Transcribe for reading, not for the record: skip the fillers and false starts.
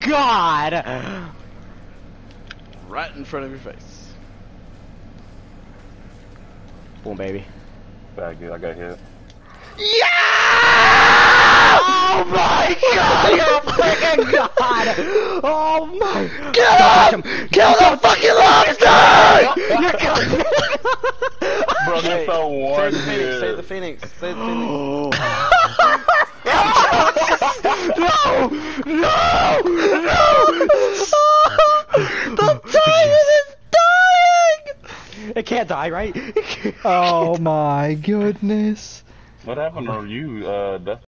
god! Right in front of your face. Boom, baby. Bad good, I got hit. Yeah! Oh my god! You're a freaking god! Oh my god! Kill the fucking lobster! You're killing me! Bro, that's so one Save the Phoenix. Save the Phoenix. No! No! No! The tiger is dying! It can't die, right? Oh my goodness. What happened to you, Dustin?